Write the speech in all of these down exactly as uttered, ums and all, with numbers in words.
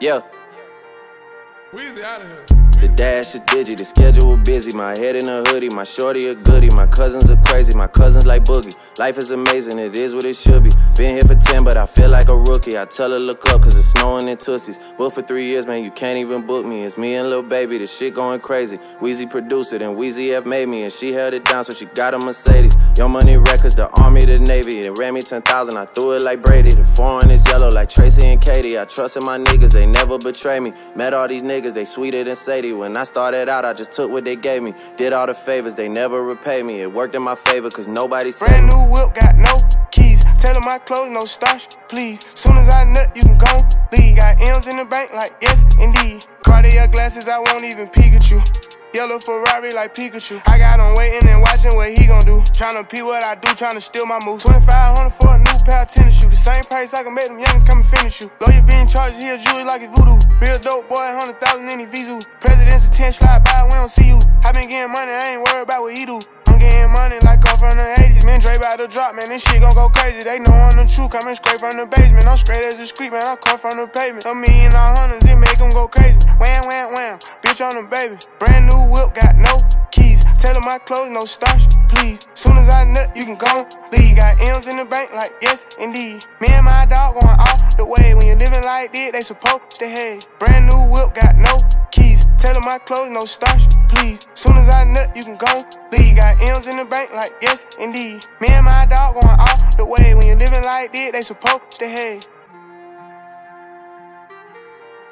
Yeah. Weezy out of here. The dash is digi, the schedule busy. My head in a hoodie, my shorty a goodie. My cousins are crazy, my cousins like Boogie. Life is amazing, it is what it should be. Been here for ten, but I feel like a rookie. I tell her look up, cause it's snowing in Tootsies. Booked for three years, man, you can't even book me. It's me and Lil Baby, the shit going crazy. Weezy produced it, and Weezy F made me. And she held it down, so she got a Mercedes. Young Money Records, the Army, the Navy. They ran me ten thousand, I threw it like Brady. The foreign is yellow like Tracy and Katie. I trusted my niggas, they never betray me. Met all these niggas, they sweeter than Sadie. When I started out, I just took what they gave me. Did all the favors, they never repay me. It worked in my favor, cause nobody saved me. Brand new whip, got no keys. Tell my clothes, no starch, please. Soon as I nut, you can go leave. Got M's in the bank, like yes, indeed. Cartier glasses, I won't even Pikachu. Yellow Ferrari like Pikachu. I got him waiting and watching what he gon' do. Tryna pee what I do, tryna steal my moves. twenty-five hundred for a new pair of tennis shoes. The same price I can make them youngins come and finish you. Lawyer being charged, he a jewelry like it's voodoo. Real dope boy, one hundred thousand in his Vizu. President's attention, slide by, we don't see you. I been getting money, I ain't worried about what he do. I'm getting money like I'm from the eighties. Man, Dre about to drop, man, this shit gon' go crazy. They know I'm the truth, coming straight from the basement. I'm straight as a street, man, I come from the pavement. A million all hundreds, it make them go crazy. Wham, wham, wham, bitch on the baby. Brand new whip, got no keys. Tell my clothes, no starch, please. Soon as I nut, you can go leave. Got M's in the bank, like yes, indeed. Me and my dog going all the way. When you living like this, they supposed to hate. Brand new whip, got no keys. Tell my clothes, no starch, please. Soon as I nut, you can go leave. Got M's in the bank, like yes, indeed. Me and my dog going all the way. When you living like this, they supposed to hate.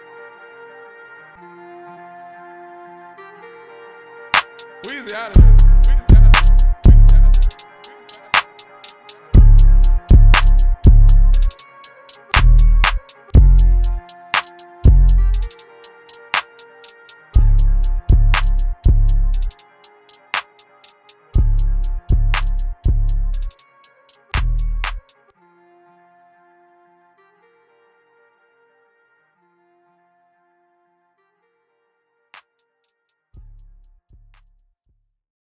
Weezy out of here.